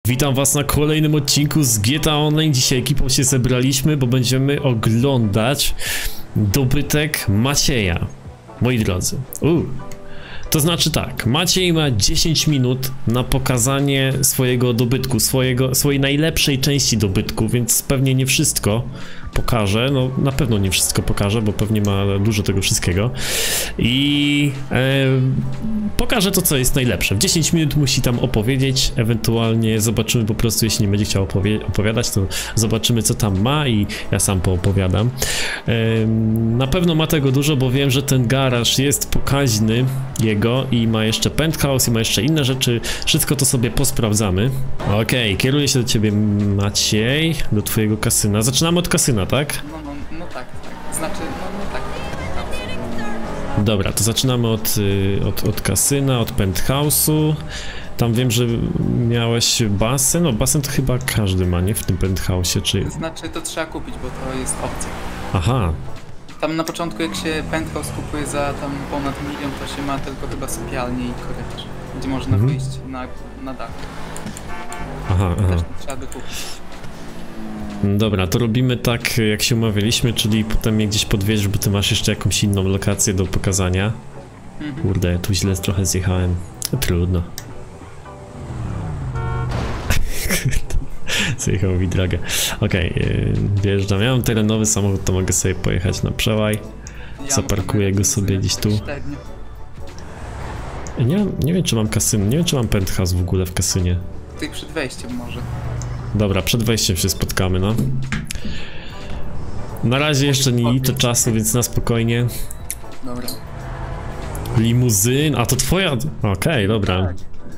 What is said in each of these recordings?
Witam was na kolejnym odcinku z GTA Online. Dzisiaj ekipą się zebraliśmy, bo będziemy oglądać dobytek Macieja. Moi drodzy. To znaczy tak, Maciej ma 10 minut na pokazanie swojego dobytku, swojej najlepszej części dobytku, więc pewnie nie wszystko pokaże, no na pewno nie wszystko pokaże, bo pewnie ma dużo tego wszystkiego i pokaże to, co jest najlepsze. W 10 minut musi tam opowiedzieć, ewentualnie zobaczymy po prostu, jeśli nie będzie chciał opowiadać, to zobaczymy, co tam ma i ja sam poopowiadam. Na pewno ma tego dużo, bo wiem, że ten garaż jest pokaźny jego i ma jeszcze penthouse i ma jeszcze inne rzeczy, wszystko to sobie posprawdzamy. Okej, kieruję się do ciebie, Maciej, do twojego kasyna. Zaczynamy od kasyna, tak? No tak. Znaczy, no tak. Dobra, to zaczynamy od kasyna, od penthouse'u. Tam wiem, że miałeś basen. No basen to chyba każdy ma, nie? W tym penthouse'ie, czy... Znaczy, to trzeba kupić, bo to jest opcja. Aha. Tam na początku, jak się penthouse kupuje za tam ponad 1 milion, to się ma tylko chyba sypialnię i korytarz, gdzie można wyjść na dach. Aha. Też trzeba dokupić. Dobra, to robimy tak, jak się umawialiśmy, czyli potem mnie gdzieś podwieźć, bo ty masz jeszcze jakąś inną lokację do pokazania. Kurde, tu źle trochę zjechałem. Trudno. Zjechał mi drogę. Okej, wjeżdżam. Ja mam terenowy samochód, to mogę sobie pojechać na przełaj. Zaparkuję go sobie gdzieś tu. Nie wiem, czy mam kasyn, nie wiem, czy mam penthouse w ogóle w kasynie. Tutaj przed wejściem może. Dobra, przed wejściem się spotkamy, no. Na razie jeszcze nie liczę czasu, więc na spokojnie. Dobra. Limuzyn, a to twoja... Okej, dobra.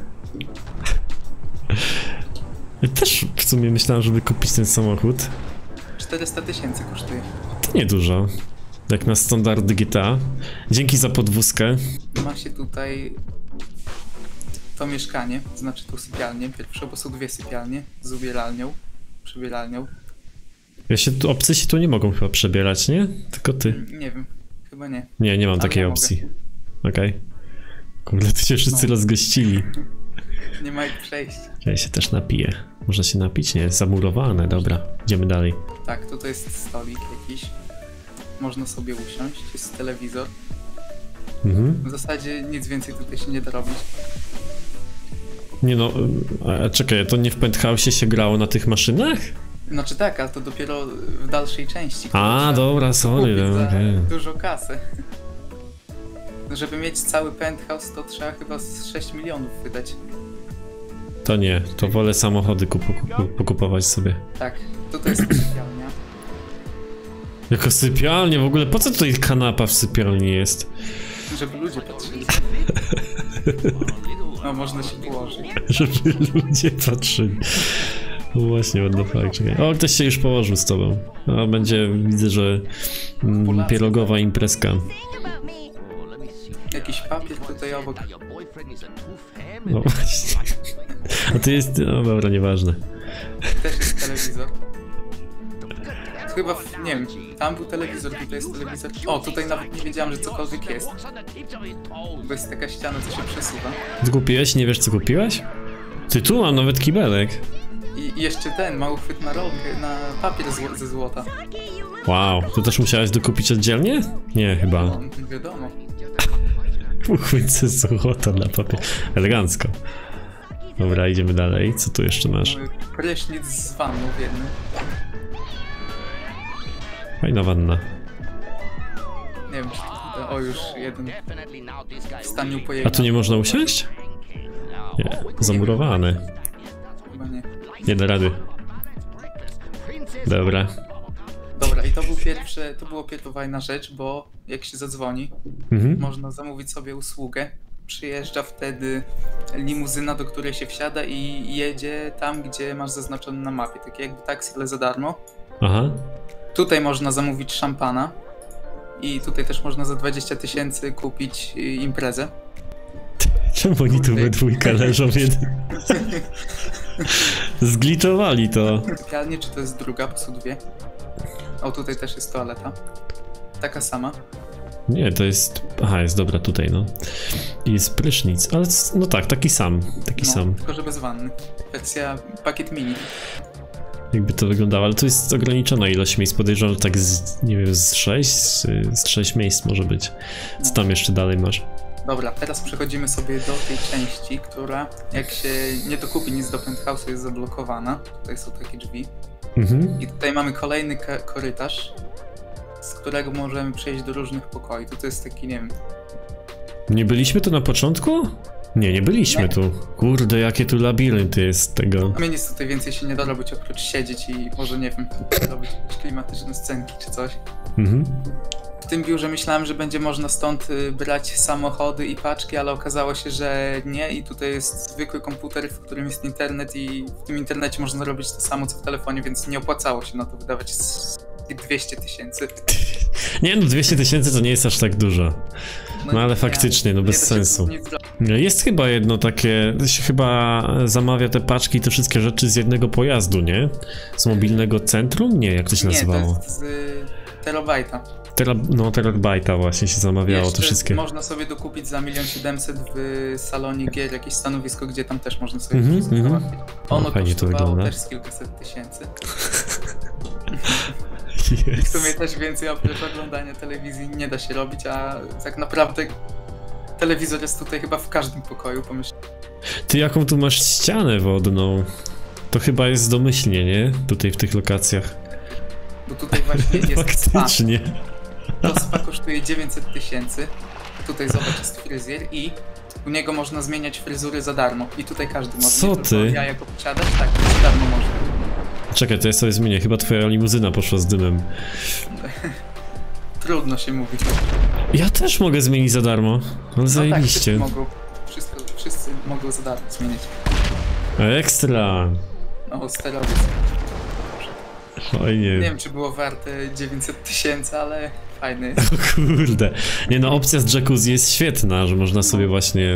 Ja też w sumie myślałem, żeby kupić ten samochód. 400 000 kosztuje. To niedużo. Jak na standardy GTA. Dzięki za podwózkę. Ma się tutaj to mieszkanie, znaczy tu sypialnię pierwsze, bo są 2 sypialnie z ubieralnią, przebieralnią. Obcy się tu nie mogą chyba przebierać, nie? Tylko ty. Nie wiem, chyba nie. Nie mam takiej opcji. Okej. Kurde, tu się wszyscy rozgościli. Nie ma jak przejść. Ja się też napiję. Można się napić? Nie, jest zamurowane, dobra. Idziemy dalej. Tak, tutaj jest stolik jakiś. Można sobie usiąść, jest telewizor. W zasadzie nic więcej tutaj się nie da robić. Nie no, czekaj, to nie w penthouse'ie się grało na tych maszynach? Znaczy tak, ale to dopiero w dalszej części. Dobra, sorry. Dużo kasy. Żeby mieć cały penthouse, to trzeba chyba z 6 milionów wydać. To nie, to wolę samochody pokupować sobie. Tak, tutaj jest sypialnia. Jako sypialnia w ogóle, po co tutaj kanapa w sypialni jest? Żeby ludzie patrzyli. No, można się położyć. Żeby ludzie patrzyli. No właśnie, what the fuck, czekaj. O, ktoś się już położył z tobą. A będzie, widzę, że pierogowa imprezka. Jakiś papier tutaj obok. No właśnie. A to jest, no dobra, nieważne. Też jest telewizor. Chyba, nie wiem, tam był telewizor, tutaj jest telewizor. O, tutaj nawet nie wiedziałem, że cokolwiek jest. Bo jest taka ściana, co się przesuwa. Ty kupiłeś? Nie wiesz, co kupiłeś? Ty tu mam nawet kibelek. I jeszcze ten, mały chwyt na rolkę, na papier ze złota. Wow, to też musiałeś dokupić oddzielnie? Nie, chyba. No, wiadomo. Uchwyt ze złota na papier. Elegancko. Dobra, idziemy dalej. Co tu jeszcze masz? Prysznic z wanną w jednym. Fajna wanna. Nie wiem, czy to... O, już jeden w stanie pojechał. A tu nie można usiąść? Nie, zamurowane. Chyba nie. Nie da rady. Dobra. Dobra, i to było pierwsza fajna rzecz, bo jak się zadzwoni, można zamówić sobie usługę. Przyjeżdża wtedy limuzyna, do której się wsiada i jedzie tam, gdzie masz zaznaczone na mapie. Takie jakby taksi, ale za darmo. Aha. Tutaj można zamówić szampana i tutaj też można za 20 000 kupić imprezę. Czemu oni tu we dwójkę leżą? Zgliczowali to. Sypialnie, czy to jest druga, bo są 2. O, tutaj też jest toaleta. Taka sama. Nie, to jest... Aha, jest dobra tutaj, no. I jest prysznic, ale no tak, taki sam. Tylko że bez wanny. Wersja pakiet mini. Jakby to wyglądało, ale to jest ograniczona ilość miejsc, podejrzewam, że tak z, nie wiem, z 6 miejsc może być. Co tam jeszcze dalej masz? Dobra, teraz przechodzimy sobie do tej części, która jak się nie dokupi nic do penthouse'u jest zablokowana. Tutaj są takie drzwi. I tutaj mamy kolejny korytarz, z którego możemy przejść do różnych pokoi. To jest taki, nie wiem... Nie byliśmy tu na początku? Nie byliśmy tu. Kurde, jakie tu labirynty jest tego. A mnie nic tutaj więcej się nie da robić, oprócz siedzieć i może, nie wiem, robić jakieś klimatyczne scenki czy coś. W tym biurze myślałem, że będzie można stąd brać samochody i paczki, ale okazało się, że nie i tutaj jest zwykły komputer, w którym jest internet i w tym internecie można robić to samo co w telefonie, więc nie opłacało się na to wydawać 200 000. Nie no, 200 000 to nie jest aż tak dużo. No ale faktycznie, no bez sensu. Jest chyba jedno takie, się chyba zamawia te paczki i te wszystkie rzeczy z jednego pojazdu, nie? Z mobilnego centrum? Nie, jak to się nazywało? Nie, to jest z terabajta. No, terabajta właśnie się zamawiało jeszcze te wszystkie. Można sobie dokupić za 1 700 000 w salonie gier jakieś stanowisko, gdzie tam też można sobie załatwić. Ono kosztowało też z kilkaset tysięcy. I w sumie też więcej oprócz oglądania telewizji nie da się robić, a tak naprawdę telewizor jest tutaj chyba w każdym pokoju, pomyśl. Ty jaką tu masz ścianę wodną? To chyba jest domyślnie, nie? Tutaj w tych lokacjach. Bo tutaj właśnie jest faktycznie. Spa. To spa kosztuje 900 000. Tutaj zobacz, jest fryzjer i u niego można zmieniać fryzury za darmo. I tutaj każdy może. Co ty? Ja jako posiadacz, tak, za darmo można. Czekaj, to ja sobie zmienię. Chyba twoja limuzyna poszła z dymem. Trudno się mówić. Ja też mogę zmienić za darmo. Ale zajebiście. Tak, wszyscy mogą za darmo zmienić. Ekstra. No, sterowiec. Oj, nie wiem, czy było warte 900 000, ale fajny jest. O kurde. Nie no, opcja z jacuzzi jest świetna, że można sobie właśnie...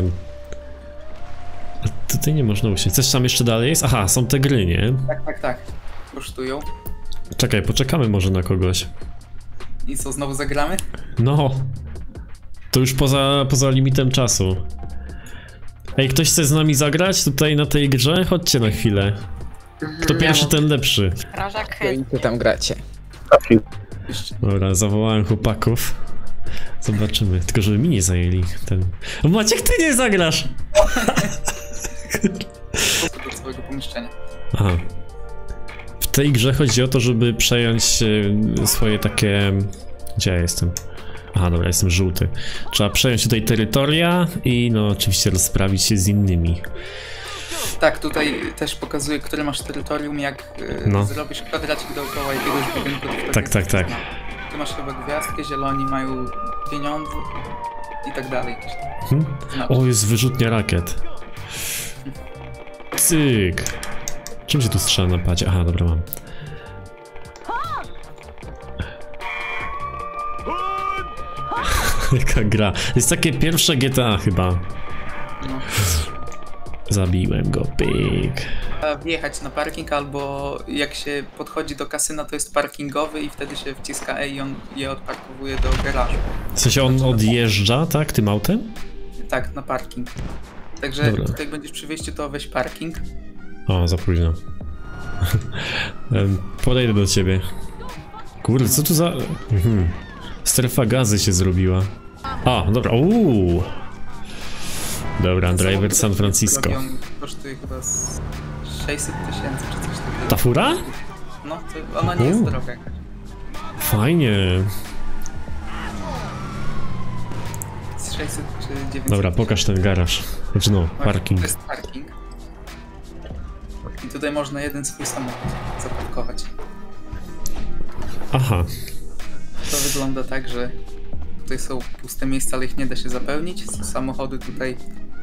A tutaj nie można usiąść. Coś tam jeszcze dalej jest? Aha, są te gry, nie? Tak. Kosztują. Czekaj, poczekamy może na kogoś. I co, znowu zagramy? No. To już poza limitem czasu. Ej, ktoś chce z nami zagrać tutaj na tej grze? Chodźcie na chwilę. Kto pierwszy, ten lepszy. I ty tam gracie. Dobra, zawołałem chłopaków. Zobaczymy. Tylko żeby mi nie zajęli ten... O, Maciek, ty nie zagrasz! Do swojego pomieszczenia. Aha. W tej grze chodzi o to, żeby przejąć swoje takie... Gdzie ja jestem? Aha, dobra, jestem żółty. Trzeba przejąć tutaj terytoria i no oczywiście rozprawić się z innymi. Tak, tutaj też pokazuje, które masz terytorium, jak zrobisz kwadracik dookoła jakiegoś budynku. Tak. Tu masz chyba gwiazdkę, zieloni mają pieniądze i tak dalej. O, jest wyrzutnia rakiet. Cyk. Czym się tu strzela na padzie? Aha, dobra, mam. Jaka gra. Jest takie pierwsze GTA chyba. No. Zabiłem go, pyk. Trzeba wjechać na parking, albo jak się podchodzi do kasyna, to jest parkingowy i wtedy się wciska E i on je odparkowuje do garażu. W sensie on odjeżdża, tak, tym autem? Tak, na parking. Także tutaj będziesz przy wyjściu, to weź parking. O, za późno. Podejdę do ciebie. Kurde, co tu za... Strefa gazy się zrobiła. A, dobra, Dobra, driver San Francisco. Kosztuje chyba 600 000 czy coś takiego. Ta fura? No, to ona nie jest droga jakaś. Fajnie. 600 czy 900. Dobra, pokaż ten garaż. Znaczy no, parking. To jest parking. I tutaj można jeden swój samochód zaparkować. Aha. To wygląda tak, że tutaj są puste miejsca, ale ich nie da się zapełnić. Są samochody tutaj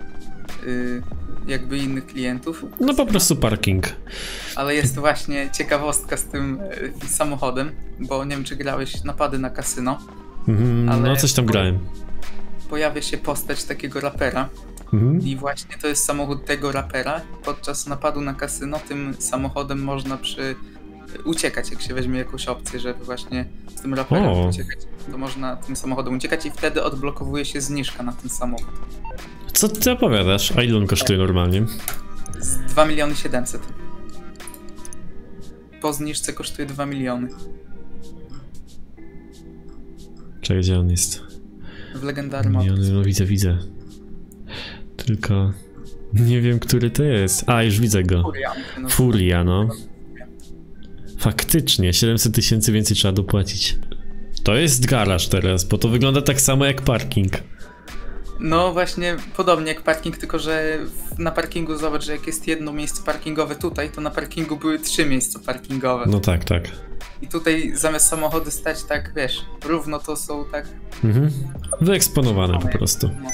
jakby innych klientów. No po prostu parking. Ale jest właśnie ciekawostka z tym samochodem, bo nie wiem, czy grałeś napady na kasyno. Ale no coś tam grałem. Pojawia się postać takiego rapera. I właśnie to jest samochód tego rapera. Podczas napadu na kasyno tym samochodem można przy uciekać, jak się weźmie jakąś opcję, żeby właśnie z tym raperem uciekać. To można tym samochodem uciekać i wtedy odblokowuje się zniżka na ten samochód. Co ty opowiadasz? A ile on kosztuje normalnie? Z 2 700 000. Po zniżce kosztuje 2 miliony. Czekaj, gdzie on jest? W legendarnym auto. No widzę. Tylko nie wiem, który to jest. A, już widzę go. Furia, no. Faktycznie, 700 000 więcej trzeba dopłacić. To jest garaż teraz, bo to wygląda tak samo jak parking. No właśnie, podobnie jak parking, tylko że na parkingu zobacz, że jak jest jedno miejsce parkingowe tutaj, to na parkingu były 3 miejsca parkingowe. No tak. I tutaj zamiast samochody stać tak, wiesz, równo to są tak... Wyeksponowane po prostu. No.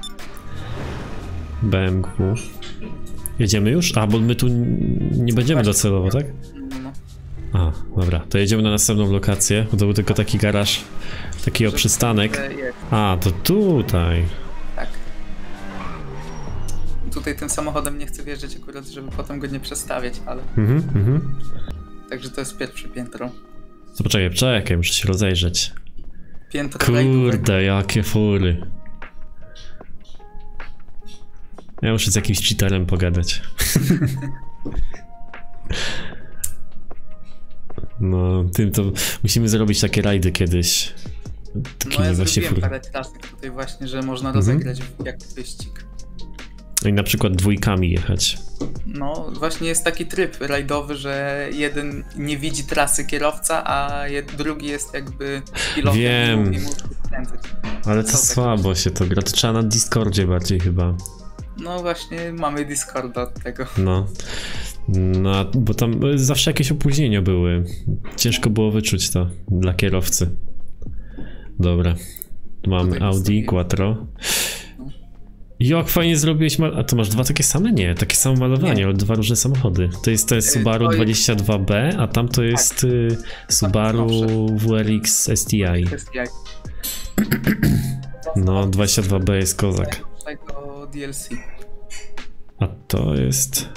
BMW. Jedziemy już? A, bo my tu nie będziemy docelowo, tak? No. A, dobra, to jedziemy na następną lokację, bo to był tylko taki garaż, taki przystanek. A, to tutaj. Tak. Tutaj tym samochodem nie chcę wjeżdżać akurat, żeby potem go nie przestawiać, ale... Także to jest pierwsze piętro. To poczekaj, muszę się rozejrzeć. Piętro Kurde, rajdówek. jakie fury. Ja muszę z jakimś cheaterem pogadać. No, tym to musimy zrobić takie rajdy kiedyś. No ja zrobiłem parę trasek tutaj właśnie, że można rozegrać jak wyścig. No i na przykład dwójkami jechać. No właśnie jest taki tryb rajdowy, że jeden nie widzi trasy kierowca, a drugi jest jakby pilotem. Wiem. I musi skręcać. Ale to słabo się to gra, to trzeba na Discordzie bardziej chyba. No właśnie mamy Discorda od tego. No, bo tam zawsze jakieś opóźnienia były. Ciężko było wyczuć to dla kierowcy. Dobra. Mam Audi Quattro. Jak fajnie zrobiłeś a to masz dwa takie same? Nie, takie samo malowanie, ale dwa różne samochody. To jest Subaru 22B, a tam to jest Subaru WRX STI. No, 22B jest kozak. To DLC. A to jest...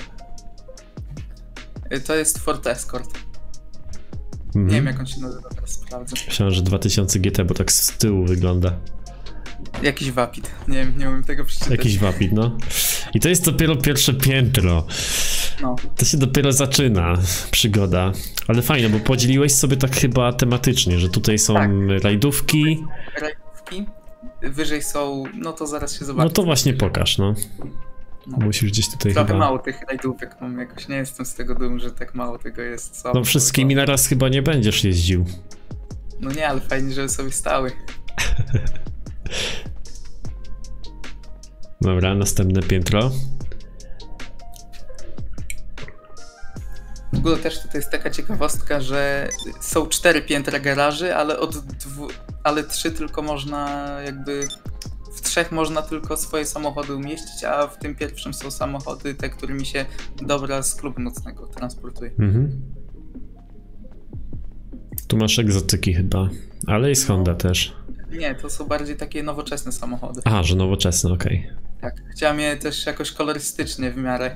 To jest Ford Escort. Nie wiem jak on się nazywa, teraz sprawdzę. Myślałem, że 2000 GT, bo tak z tyłu wygląda. Jakiś Vapid. Nie umiem tego przeczytać. Jakiś Vapid, no. I to jest dopiero pierwsze piętro. No. To się dopiero zaczyna przygoda. Ale fajnie, bo podzieliłeś sobie tak chyba tematycznie, że tutaj są rajdówki. Rajdówki. Wyżej są, no to zaraz się zobaczy. No to właśnie pokaż, no. Musisz gdzieś tutaj trochę chyba... mało tych rajdówek mam, jakoś nie jestem z tego dumny, że tak mało tego jest. No wszystkimi naraz chyba nie będziesz jeździł. No nie, ale fajnie, żeby sobie stały. Dobra, następne piętro. W ogóle też tutaj jest taka ciekawostka, że są 4 piętra garaży, ale 3 tylko można jakby... W 3 można tylko swoje samochody umieścić, a w tym pierwszym są samochody te, którymi się dobra z klubu nocnego transportuje. Tu masz egzotyki chyba, ale jest Honda też. Nie, to są bardziej takie nowoczesne samochody. Aha, że nowoczesne, okej. Tak, chciałem je też jakoś kolorystycznie w miarę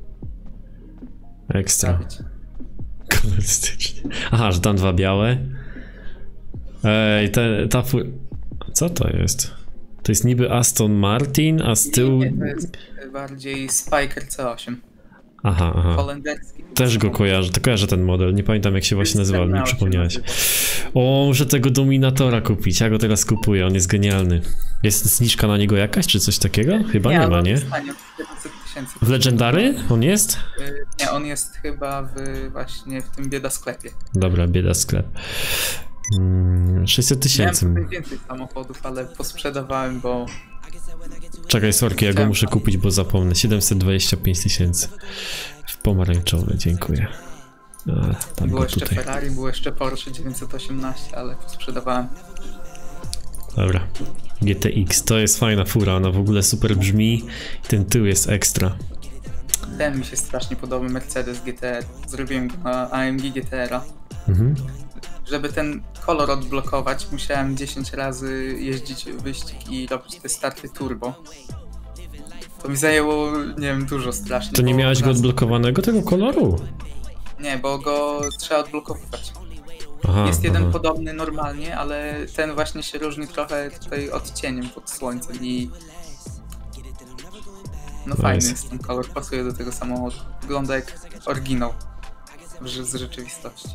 Ekstra. Kolorystycznie. Aha, że tam dwa białe. Ej, co to jest? To jest niby Aston Martin, a z tyłu... Nie, to jest bardziej Spyker C8. Aha. Holenderski. Też go kojarzę ten model, nie pamiętam jak się właśnie nazywał, mi przypomniałeś. O, muszę tego Dominatora kupić, ja go teraz kupuję, on jest genialny. Jest zniżka na niego jakaś, czy coś takiego? Chyba nie ma, nie? Jest tanie, 700 000. W Legendary on jest? Nie, on jest chyba właśnie w tym bieda sklepie. Dobra, bieda sklep. 600 000. Miałem więcej samochodów, ale posprzedawałem, bo... Czekaj, sorki, ja go muszę kupić, bo zapomnę. 725 000. W pomarańczowy, dziękuję. Tam było jeszcze tutaj. Ferrari, było jeszcze Porsche 918, ale posprzedawałem. Dobra. GTX, to jest fajna fura, ona w ogóle super brzmi. Ten tył jest ekstra. Ten mi się strasznie podoba, Mercedes GTR. Zrobiłem go na AMG GTR-a. Żeby ten kolor odblokować, musiałem 10 razy jeździć w wyścig i robić te starty turbo. To mi zajęło, nie wiem, dużo strasznie. To nie miałeś go odblokowanego, tego koloru? Nie, bo go trzeba odblokowywać. Aha, Jest jeden podobny normalnie, ale ten właśnie się różni trochę tutaj odcieniem pod słońcem i... No fajny jest ten kolor, pasuje do tego samochodu. Wygląda jak oryginał z rzeczywistości.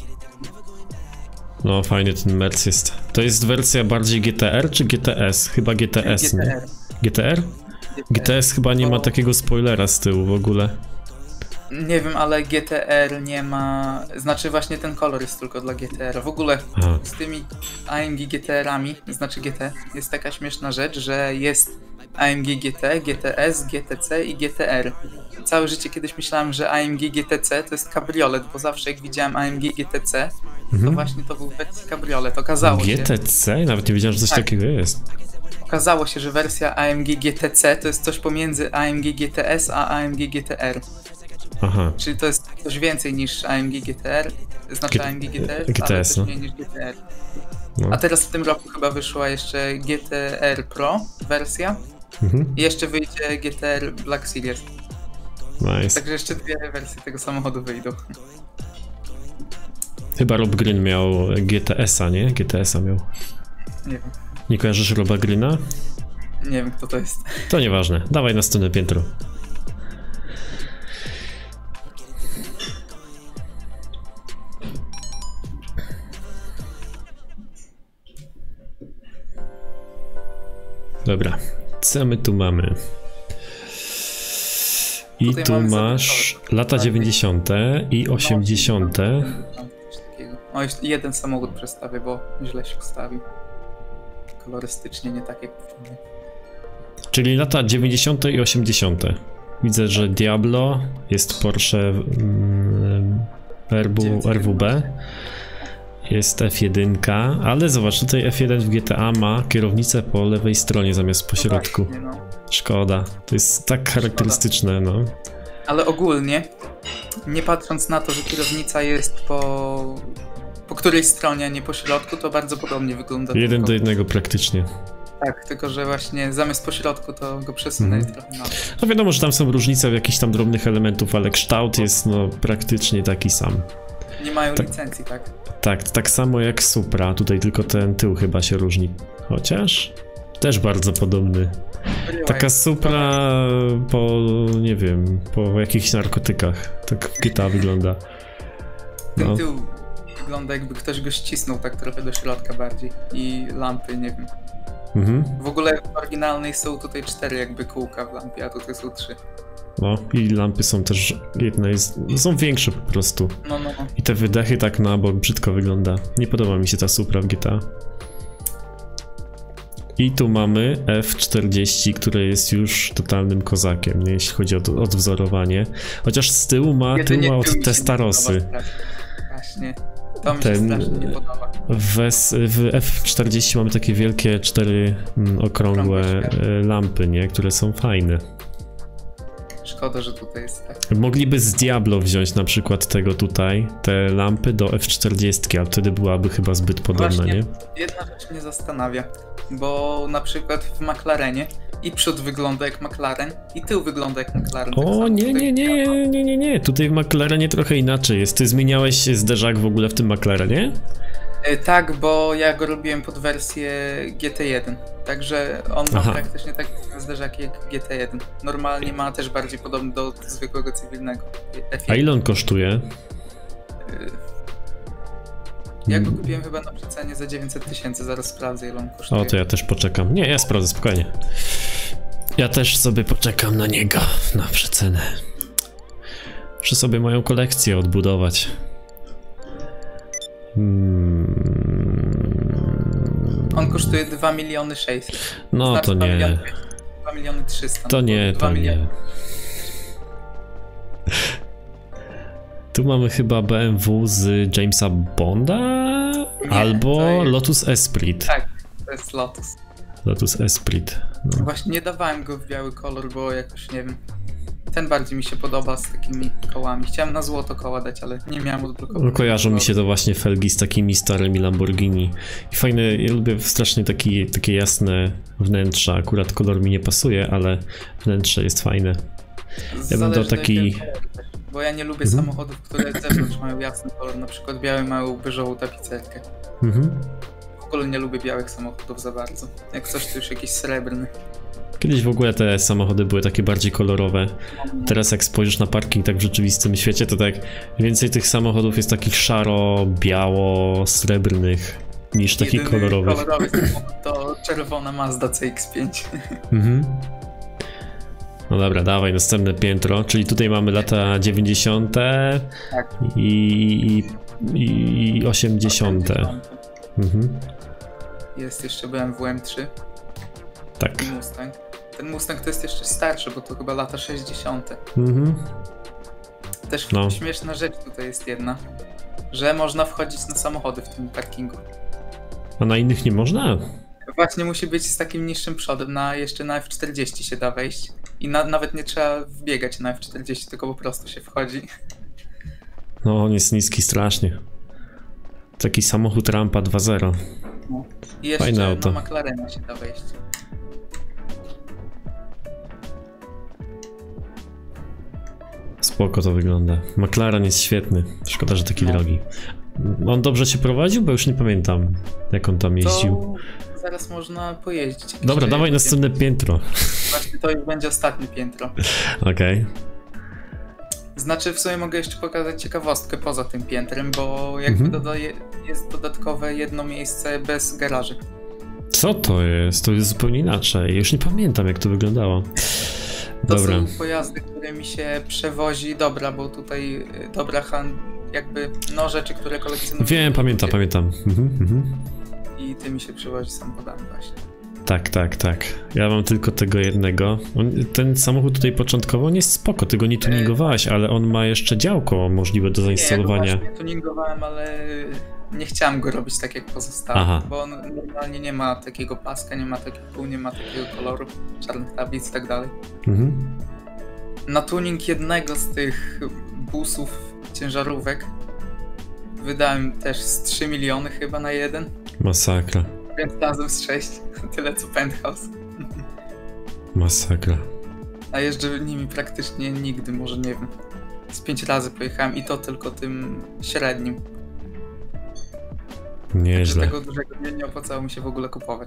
No fajny ten Merc jest. To jest wersja bardziej GTR czy GTS? Chyba GTS, GTR. nie? GTR? GTS chyba nie ma takiego spoilera z tyłu w ogóle. Nie wiem, ale GTR nie ma... Znaczy właśnie ten kolor jest tylko dla GTR. W ogóle z tymi AMG GTR-ami, znaczy GT, jest taka śmieszna rzecz, że jest AMG GT, GTS, GTC i GTR. Całe życie kiedyś myślałem, że AMG GTC to jest kabriolet, bo zawsze jak widziałem AMG GTC, to właśnie to był wersja kabriolet. Okazało się... GTC? Nawet nie wiedziałem, że coś takiego jest. Okazało się, że wersja AMG GTC to jest coś pomiędzy AMG GTS a AMG GTR. Aha. Czyli to jest coś więcej niż AMG GTR, znaczy AMG GTS, ale coś mniej niż GTR. No. A teraz w tym roku chyba wyszła jeszcze GTR Pro wersja i jeszcze wyjdzie GTR Black Series. Nice. Także jeszcze dwie wersje tego samochodu wyjdą. Chyba Rob Green miał GTS-a, nie? GTS-a miał. Nie wiem. Nie kojarzysz Roba Greena? Nie wiem, kto to jest. To nieważne. Dawaj następne piętro. Dobra, co my tu mamy? I tutaj tu mamy masz lata 90. i 80. O, jeszcze jeden samochód przedstawię, bo źle się ustawił. Kolorystycznie nie tak jak powinny. Czyli lata 90. i 80. Widzę, że Diablo, jest Porsche RWB, jest F1, ale zobacz, tutaj F1 w GTA ma kierownicę po lewej stronie zamiast po środku. Właśnie, no. Szkoda, to jest tak charakterystyczne, no. Ale ogólnie, nie patrząc na to, że kierownica jest po której stronie, a nie po środku, to bardzo podobnie wygląda. 1 do 1 praktycznie. Tak, tylko że właśnie zamiast po środku to go przesunęli trochę na... No wiadomo, że tam są różnice w jakichś tam drobnych elementów, ale kształt jest no praktycznie taki sam. Nie mają licencji, tak? Tak samo jak Supra, tutaj tylko ten tył chyba się różni. Chociaż też bardzo podobny. Taka Supra po, nie wiem, po jakichś narkotykach. Tak w GTA wygląda. Ten No. tył wygląda jakby ktoś go ścisnął tak trochę do środka bardziej. I lampy, nie wiem. W ogóle w oryginalnej są tutaj 4 jakby kółka w lampie, a tutaj są 3. No i lampy są też, jedna jest, są większe po prostu. No. I te wydechy tak na bok brzydko wygląda. Nie podoba mi się ta Supra w GTA. I tu mamy F40, które jest już totalnym kozakiem, nie? Jeśli chodzi o odwzorowanie. Chociaż z tyłu ma od Testarosy. Właśnie. To mi się strasznie nie podoba. W F40 mamy takie wielkie 4 okrągłe lampy, nie? Które są fajne. Szkoda, że tutaj jest tak. Mogliby z Diablo wziąć na przykład tego tutaj, te lampy do F40, a wtedy byłaby chyba zbyt podobna, właśnie, nie? Jedna rzecz mnie zastanawia, bo na przykład w McLarenie i przód wygląda jak McLaren i tył wygląda jak McLaren. O, nie, tutaj w McLarenie trochę inaczej jest. Ty zmieniałeś zderzak w ogóle w tym McLarenie? Tak, bo ja go robiłem pod wersję GT1, także on ma praktycznie taki zderzak jak GT1. Normalnie ma też bardziej podobny do zwykłego cywilnego. F1. A ile on kosztuje? Ja go kupiłem chyba na przecenie za 900 000, zaraz sprawdzę ile on kosztuje. O, to ja też poczekam. Nie, ja sprawdzę, spokojnie. Ja też sobie poczekam na niego, na przecenę. Muszę sobie moją kolekcję odbudować. On kosztuje 2 600 000. No znaczy, to nie. 2 300 000. To nie, to nie. Tu mamy chyba BMW z Jamesa Bonda? Nie, albo jest... Lotus Esprit. Tak, to jest Lotus. Lotus Esprit. No. Właśnie nie dawałem go w biały kolor, bo jakoś nie wiem. Ten bardziej mi się podoba z takimi kołami. Chciałem na złoto koła dać, ale nie miałem odblokowanego. No, kojarzą mi się to właśnie felgi z takimi starymi Lamborghini. I fajne, ja lubię strasznie takie jasne wnętrza. Akurat kolor mi nie pasuje, ale wnętrze jest fajne. Ja bym dał taki... Bo ja nie lubię samochodów, które zewnątrz mają jasny kolor, na przykład białe mają beżową tapicerkę. W ogóle nie lubię białych samochodów za bardzo. Jak coś, to już jakiś srebrny. Kiedyś w ogóle te samochody były takie bardziej kolorowe. Teraz jak spojrzysz na parking tak w rzeczywistym świecie, to tak więcej tych samochodów jest takich szaro-biało-srebrnych niż takich kolorowych. Kolorowy samochód to czerwona Mazda CX-5. No dobra, dawaj następne piętro, czyli tutaj mamy lata 90. Tak. i 80. Jest jeszcze BMW M3. Tak. I Mustang. Ten Mustang to jest jeszcze starszy, bo to chyba lata 60. Też śmieszna rzecz tutaj jest jedna, że można wchodzić na samochody w tym parkingu. A na innych nie można? Właśnie musi być z takim niższym przodem, jeszcze na F40 się da wejść. I nawet nie trzeba wbiegać na F40, tylko po prostu się wchodzi. No on jest niski strasznie. Taki samochód rampa 2.0. No. I jeszcze fajne auto. na McLarena się da wejść. Spoko to wygląda. McLaren jest świetny. Szkoda, że taki drogi. On dobrze się prowadził? Bo już nie pamiętam, jak on tam jeździł. To zaraz można pojeździć. Dobra, dawaj następne piętro. Właśnie to już będzie ostatnie piętro. Okej. Znaczy w sumie mogę jeszcze pokazać ciekawostkę poza tym piętrem, bo jakby jest dodatkowe jedno miejsce bez garaży. Co to jest? To jest zupełnie inaczej. Już nie pamiętam, jak to wyglądało. To dobra. są pojazdy, którymi się przewozi bo tutaj jakby rzeczy, które kolekcjonują. Wiem, pamiętam. I tymi się przewozi samochodami właśnie. Tak. Ja mam tylko tego jednego. Ten samochód tutaj początkowo nie jest spoko, ty go nie tuningowałeś, ale on ma jeszcze działko możliwe do zainstalowania. Nie, tuningowałem, ale nie chciałem go robić tak jak pozostałe, bo on normalnie nie ma takiego paska, nie ma takiego kół, nie ma takiego koloru, czarnych tablic i tak dalej. Na tuning jednego z tych busów, ciężarówek wydałem też z 3 miliony chyba na jeden. Masakra. Więc razem z 6, tyle co Penthouse. Masakra. A jeżdżę nimi praktycznie nigdy, może nie wiem. Z 5 razy pojechałem i to tylko tym średnim. Nieźle. Tego dużego nie opłacało mi się w ogóle kupować.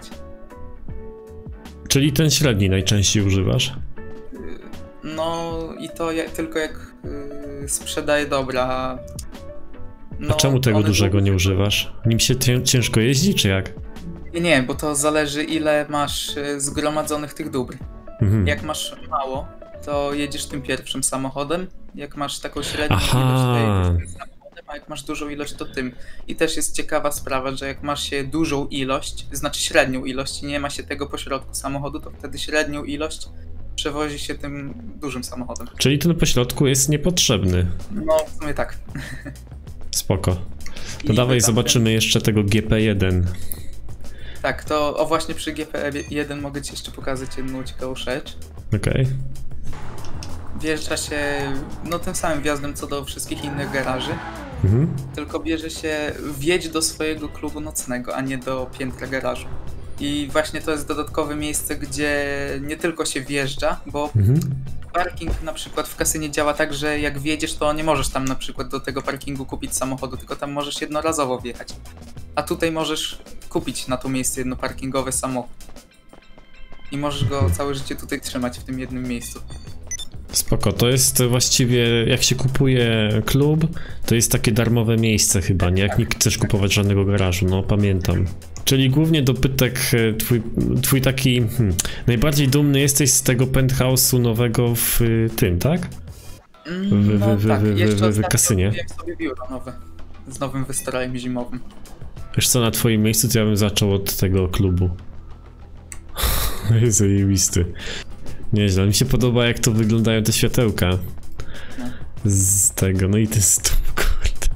Czyli ten średni najczęściej używasz? No i to tylko jak sprzedaję dobra. A czemu tego dużego nie używasz? Nim się ciężko jeździ, czy jak? Nie, bo to zależy ile masz zgromadzonych tych dóbr. Jak masz mało, to jedziesz tym pierwszym samochodem. Jak masz taką średnią ilość, to jedziesz tym samochodem, a jak masz dużą ilość, to tym. I też jest ciekawa sprawa, że jak masz się dużą ilość, znaczy średnią ilość i nie ma się tego pośrodku samochodu, to wtedy średnią ilość przewozi się tym dużym samochodem. Czyli ten pośrodku jest niepotrzebny. No, w sumie tak. Spoko. To dawaj zobaczymy jeszcze tego GP1. Tak, to właśnie przy GP1 mogę ci jeszcze pokazać jedną ciekawą rzecz. Okej. Wjeżdża się tym samym wjazdem co do wszystkich innych garaży, tylko bierze się wjedź do swojego klubu nocnego, a nie do piętra garażu. I właśnie to jest dodatkowe miejsce, gdzie nie tylko się wjeżdża, bo parking na przykład w kasynie działa tak, że jak wjedziesz, to nie możesz tam na przykład do tego parkingu kupić samochodu, tylko tam możesz jednorazowo wjechać. A tutaj możesz kupić na to miejsce jednoparkingowy samochód. I możesz go całe życie tutaj trzymać w tym jednym miejscu. Spoko, to jest właściwie, jak się kupuje klub, to jest takie darmowe miejsce chyba, nie? Jak nie chcesz kupować żadnego garażu, no pamiętam. Czyli głównie dopytek, twój taki, najbardziej dumny jesteś z tego penthouse'u nowego w tym, tak? W kasynie. Kupiłem sobie biuro nowe, z nowym wystrojem zimowym. Wiesz co, na twoim miejscu to ja bym zaczął od tego klubu. Jest zajebisty. Nieźle, mi się podoba jak to wyglądają te światełka. Z tego, no i to jest kurde.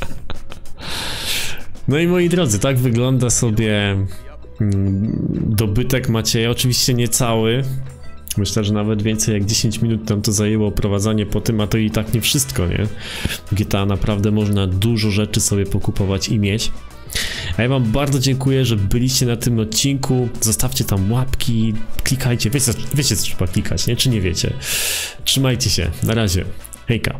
No i moi drodzy, tak wygląda sobie dobytek Macieja, oczywiście nie cały. Myślę, że nawet więcej jak 10 minut nam to zajęło oprowadzanie po tym, a to i tak nie wszystko, nie? W GTA naprawdę można dużo rzeczy sobie pokupować i mieć. A ja wam bardzo dziękuję, że byliście na tym odcinku. Zostawcie tam łapki, klikajcie. Wiecie co trzeba klikać, nie? Czy nie wiecie? Trzymajcie się, na razie. Hejka.